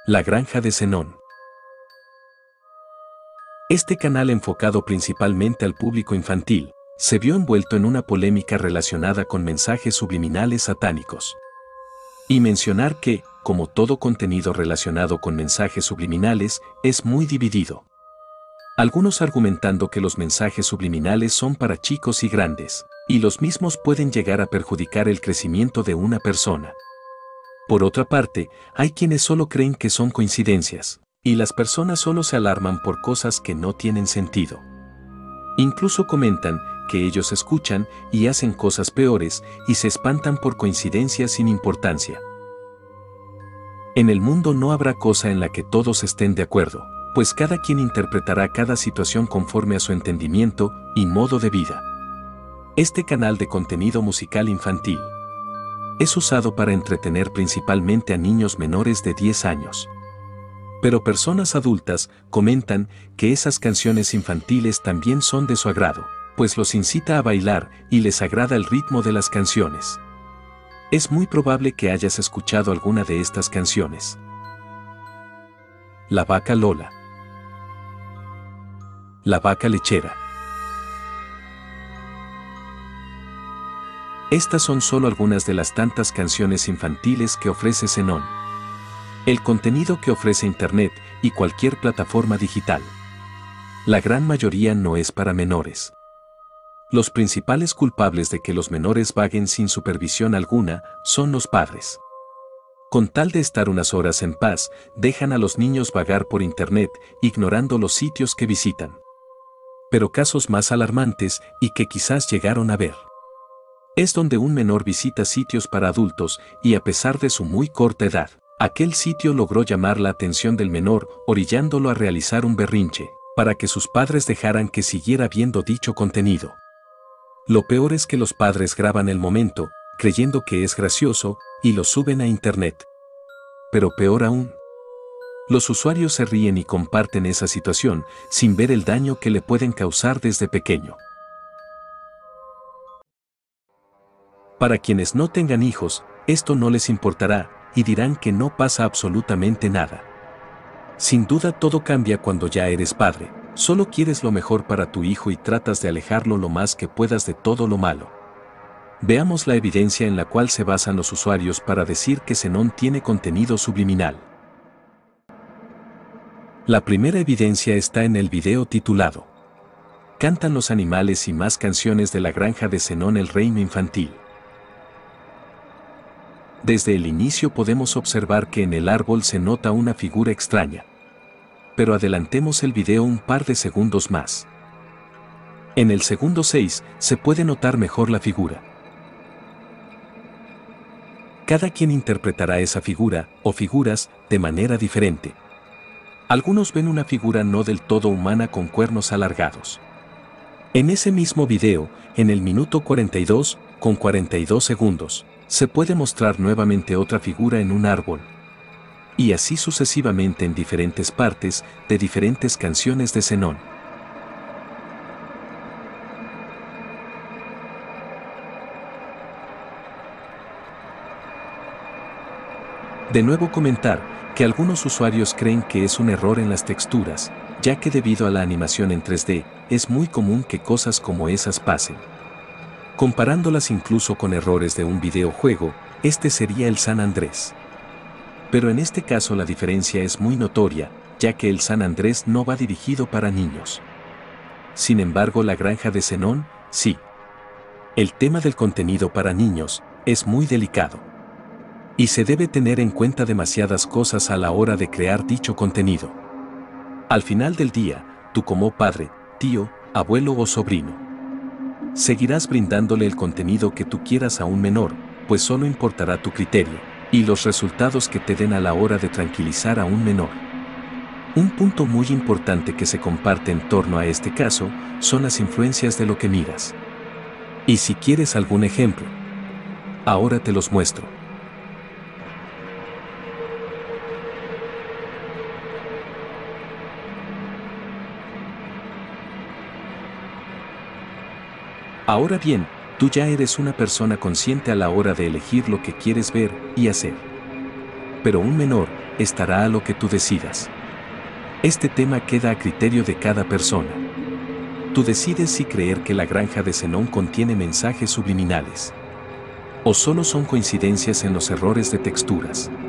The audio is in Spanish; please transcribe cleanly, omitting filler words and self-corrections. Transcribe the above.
La Granja de Zenón. Este canal, enfocado principalmente al público infantil, se vio envuelto en una polémica relacionada con mensajes subliminales satánicos. Y mencionar que, como todo contenido relacionado con mensajes subliminales, es muy dividido. Algunos argumentando que los mensajes subliminales son para chicos y grandes, y los mismos pueden llegar a perjudicar el crecimiento de una persona. Por otra parte, hay quienes solo creen que son coincidencias, y las personas solo se alarman por cosas que no tienen sentido. Incluso comentan que ellos escuchan y hacen cosas peores y se espantan por coincidencias sin importancia. En el mundo no habrá cosa en la que todos estén de acuerdo, pues cada quien interpretará cada situación conforme a su entendimiento y modo de vida. Este canal de contenido musical infantil es usado para entretener principalmente a niños menores de 10 años. Pero personas adultas comentan que esas canciones infantiles también son de su agrado, pues los incita a bailar y les agrada el ritmo de las canciones. Es muy probable que hayas escuchado alguna de estas canciones. La vaca Lola. La vaca lechera. Estas son solo algunas de las tantas canciones infantiles que ofrece Zenón. El contenido que ofrece Internet y cualquier plataforma digital. La gran mayoría no es para menores. Los principales culpables de que los menores vaguen sin supervisión alguna son los padres. Con tal de estar unas horas en paz, dejan a los niños vagar por Internet, ignorando los sitios que visitan. Pero casos más alarmantes y que quizás llegaron a ver es donde un menor visita sitios para adultos y, a pesar de su muy corta edad, aquel sitio logró llamar la atención del menor, orillándolo a realizar un berrinche, para que sus padres dejaran que siguiera viendo dicho contenido. Lo peor es que los padres graban el momento, creyendo que es gracioso, y lo suben a Internet. Pero peor aún, los usuarios se ríen y comparten esa situación, sin ver el daño que le pueden causar desde pequeño. Para quienes no tengan hijos, esto no les importará, y dirán que no pasa absolutamente nada. Sin duda todo cambia cuando ya eres padre, solo quieres lo mejor para tu hijo y tratas de alejarlo lo más que puedas de todo lo malo. Veamos la evidencia en la cual se basan los usuarios para decir que Zenón tiene contenido subliminal. La primera evidencia está en el video titulado "Cantan los animales y más canciones de la granja de Zenón, el reino infantil". Desde el inicio podemos observar que en el árbol se nota una figura extraña. Pero adelantemos el video un par de segundos más. En el segundo 6 se puede notar mejor la figura. Cada quien interpretará esa figura o figuras de manera diferente. Algunos ven una figura no del todo humana con cuernos alargados. En ese mismo video, en el minuto 42, con 42 segundos, se puede mostrar nuevamente otra figura en un árbol. Y así sucesivamente en diferentes partes de diferentes canciones de Zenón. De nuevo comentar que algunos usuarios creen que es un error en las texturas, ya que debido a la animación en 3D, es muy común que cosas como esas pasen. Comparándolas incluso con errores de un videojuego, este sería el San Andrés. Pero en este caso la diferencia es muy notoria, ya que el San Andrés no va dirigido para niños. Sin embargo, la granja de Zenón, sí. El tema del contenido para niños es muy delicado. Y se debe tener en cuenta demasiadas cosas a la hora de crear dicho contenido. Al final del día, tú como padre, tío, abuelo o sobrino, seguirás brindándole el contenido que tú quieras a un menor, pues solo importará tu criterio y los resultados que te den a la hora de tranquilizar a un menor. Un punto muy importante que se comparte en torno a este caso son las influencias de lo que miras. Y si quieres algún ejemplo, ahora te los muestro. Ahora bien, tú ya eres una persona consciente a la hora de elegir lo que quieres ver y hacer. pero un menor estará a lo que tú decidas. Este tema queda a criterio de cada persona. Tú decides si creer que La Granja de Zenón contiene mensajes subliminales o solo son coincidencias en los errores de texturas.